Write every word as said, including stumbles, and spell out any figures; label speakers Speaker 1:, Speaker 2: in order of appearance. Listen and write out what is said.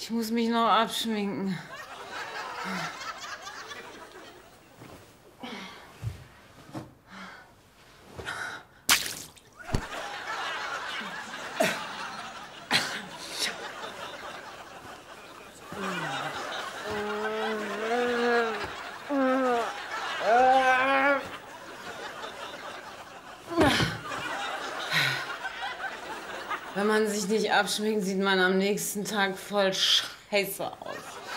Speaker 1: Ich muss mich noch abschminken. Wenn man sich nicht abschminkt, sieht man am nächsten Tag voll scheiße aus.